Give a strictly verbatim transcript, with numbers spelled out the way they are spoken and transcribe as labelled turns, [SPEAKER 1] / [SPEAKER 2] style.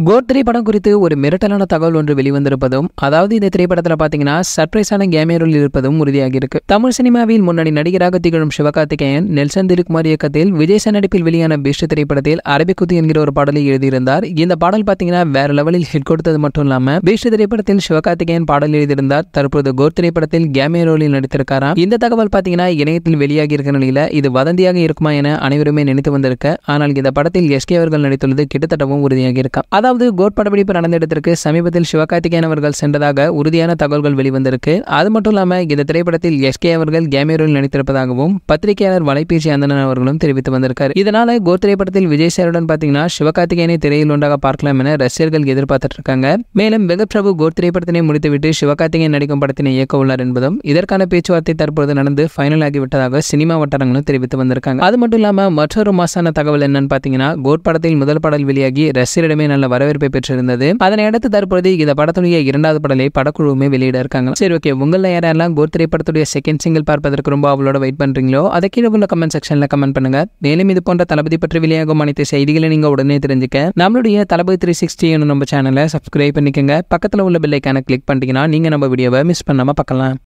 [SPEAKER 1] Code திரைப்படம் குறித்து ஒரு மிரட்டலான தகவல் ஒன்று வெளிவந்திருப்பதும், அதாவது இந்த திரைப்படத்தில் பார்த்தீங்கன்னா சர்ப்ரைஸான கேமியரோல் இருப்பதும் உறுதியாகி இருக்கு. தமிழ் சினிமாவில் முன்னணி நடிகராக திகழும் சிவகார்த்திகேயன் நெல்சன் திலீப்குமார் இயக்கத்தில் விஜய் நடிப்பில் வெளியான பீஸ்ட் திரைப்படத்தில் அரபிக்குத்து என்கிற ஒரு பாடலை எழுதியிருந்தார். இந்த பாடல் பார்த்தீங்கன்னா வேற லெவலில் ஹிட் கொடுத்தது மட்டும் இல்லாம பீஸ்ட் திரைப்படத்தில் சிவகார்த்திகேயன் பாடல் எழுதியிருந்தார். தற்போது கோட் திரைப்படத்தில் கேமியரோலில் நடித்திருக்காராம். இந்த தகவல் பார்த்தீங்கன்னா இணையத்தில் வெளியாகி இருக்கிற நிலையில இது வதந்தியாக இருக்குமா என அனைவருமே நினைத்து வந்திருக்க. ஆனால் இந்த படத்தில் எஸ்கே அவர்கள் நடித்துள்ளது கிட்டத்தட்டவும் உறுதியாகி இருக்கா. அதாவது கோட் படப்பிடிப்பு நடந்த இடத்திற்கு சமீபத்தில் சிவகார்த்திகேயன் அவர்கள் சென்றதாக உறுதியான தகவல்கள் வெளிவந்திருக்கு. அது மட்டும் இல்லாம இந்த திரைப்படத்தில் எஸ்கே அவர்கள் கேமியரோல் நடித்திருப்பதாகவும் பத்திரிகையாளர் வலைபேசி அந்தணன் அவர்களும் தெரிவித்து வந்திருக்காரு. இதனால கோட் திரைப்படத்தில் விஜய் சாருடன் பாத்தீங்கன்னா சிவகார்த்திகேயனை திரையில் ஒன்றாக பார்க்கலாம் என ரசிகர்கள் எதிர்பார்த்துட்டு இருக்காங்க. மேலும் வெங்கட்பிரபு கோட் திரைப்படத்தினை முடித்துவிட்டு சிவகார்த்திகேயன் நடிக்கும் படத்தினை இயக்க உள்ளார் என்பதும் இதற்கான பேச்சுவார்த்தை தற்போது நடந்து ஃபைனல் ஆகிவிட்டதாக சினிமா வட்டாரங்களும் தெரிவித்து வந்திருக்காங்க. அது மட்டும் இல்லாம மற்றொரு மாசான தகவல் என்னன்னு பாத்தீங்கன்னா கோட் படத்தில் முதல் பாடல் வெளியாகி ரசிகரிடமே நல்ல வரவேற்பை பெற்றிருந்தது. அதனை அடுத்து தற்போது இந்த படத்துடைய இரண்டாவது பாடலை படக்குழுவுமே வெளியிட இருக்காங்க. சரி, ஓகே, உங்கள யாரெல்லாம் கோட் திரைப்படத்துடைய செகண்ட் சிங்கிள் பார்ப்பதற்கு ரொம்ப அவளோட வெயிட் பண்றீங்களோ அதை கீழே உள்ள கமெண்ட் செக்ஷன்ல கமெண்ட் பண்ணுங்க. மேலும் இது போன்ற தளபதி பற்றி வெளியாகும் அனைத்து செய்திகளை நீங்க உடனே தெரிஞ்சுக்க நம்மளுடைய தளபதி த்ரீ சிக்ஸ்டி நம்ம சேனலை சப்ஸ்கிரைப் பண்ணிக்கங்க. பக்கத்துல உள்ள பெல் ஐகானை கிளிக் பண்ணிட்டீங்கன்னா நீங்க நம்ம வீடியோவை மிஸ் பண்ணாம பார்க்கலாம்.